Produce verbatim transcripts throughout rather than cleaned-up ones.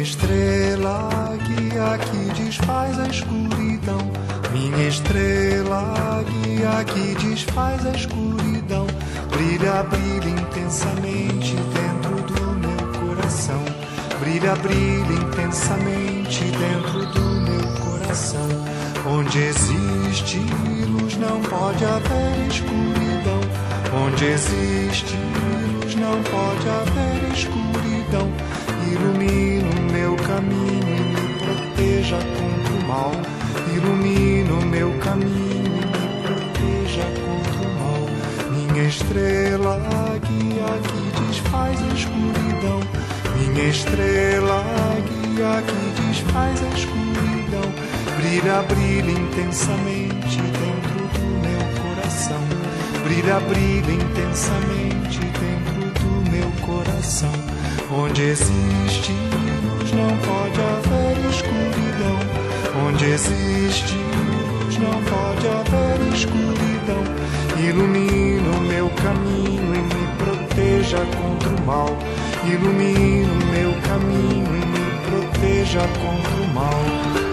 estrela, guia que desfaz a escuridão. Minha estrela, guia que desfaz a escuridão. Brilha, brilha intensamente dentro do meu coração. Brilha, brilha intensamente dentro do meu coração. Onde existe luz não pode haver escuridão. Onde existe luz não pode haver escuridão. Ilumina o meu caminho e me proteja contra o mal. Ilumina o meu caminho e me proteja contra o mal. Minha estrela, guia que desfaz a escuridão. Minha estrela, guia que desfaz a escuridão. Brilha, brilha intensamente dentro do meu coração. Brilha, brilha intensamente dentro do meu coração. Onde existe luz não pode haver escuridão. Onde existe luz não pode haver escuridão. Ilumina o meu caminho e me proteja contra o mal. Ilumina o meu caminho e me proteja contra o mal.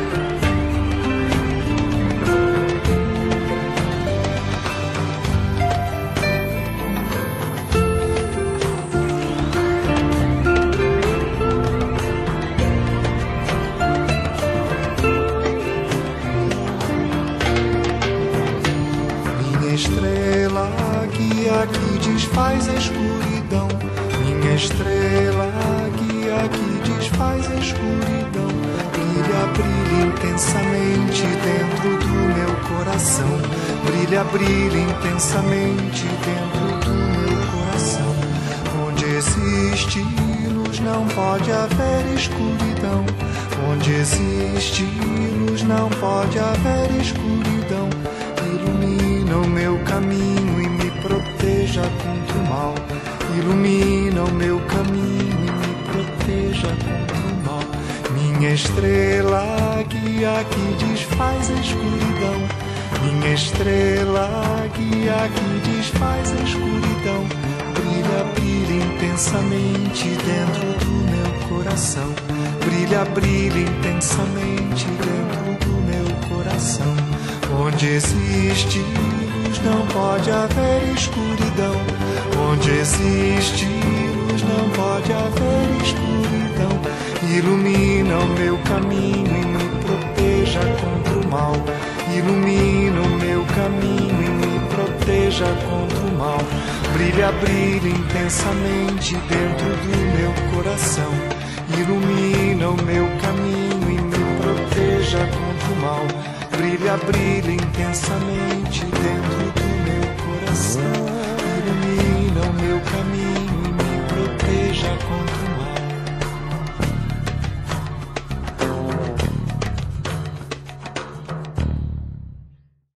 Estrela, guia que desfaz a escuridão. Minha estrela, guia que desfaz a escuridão. Brilha, brilha intensamente dentro do meu coração. Brilha, brilha intensamente dentro do meu coração. Onde existe luz não pode haver escuridão. Onde existe luz não pode haver escuridão. Ilumina o meu caminho e me proteja contra o mal. Ilumina o meu caminho e me proteja contra o mal. Minha estrela, guia que desfaz a escuridão. Minha estrela, guia que desfaz a escuridão. Brilha, brilha intensamente dentro do meu coração. Brilha, brilha intensamente dentro do meu coração. Onde existe luz não pode haver escuridão. Onde existe luz não pode haver escuridão. Ilumina o meu caminho e me proteja contra o mal. Ilumina o meu caminho e me proteja contra o mal. Brilha, brilha intensamente dentro do meu coração. Ilumina o meu caminho e me proteja contra o mal. Brilha, brilha intensamente